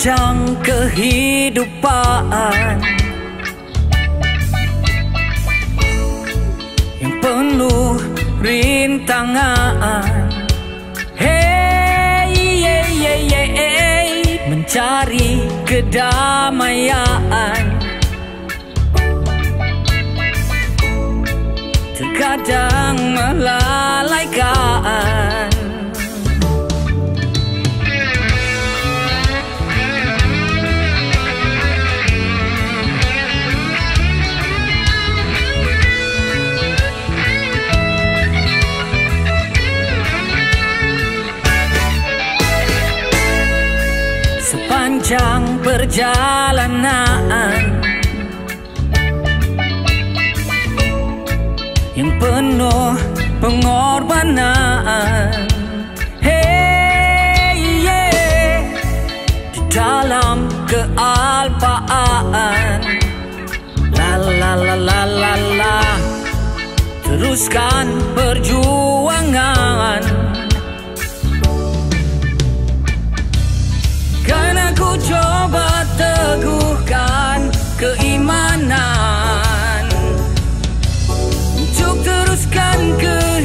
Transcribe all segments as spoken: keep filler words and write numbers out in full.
Sepanjang kehidupan yang penuh rintangan, hey, yeah, yeah, yeah, hey, mencari kedamaian, terkadang melalaikan. Sepanjang perjalanan yang penuh pengorbanan, hey, yeah, di dalam kealpaan, la la la la la la, teruskan perjuangan. Karena ku coba teguhkan keimanan untuk teruskan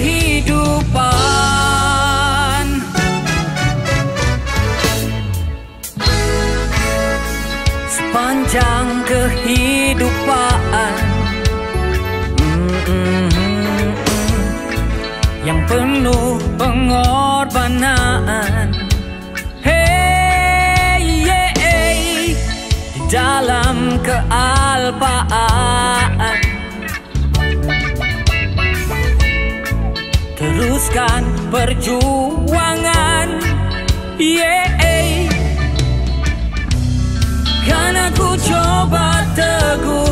kehidupan. Sepanjang kehidupan mm, mm, mm, yang penuh pengorbanan, dalam kealpaan, teruskan perjuangan, yeah. Karena ku coba teguh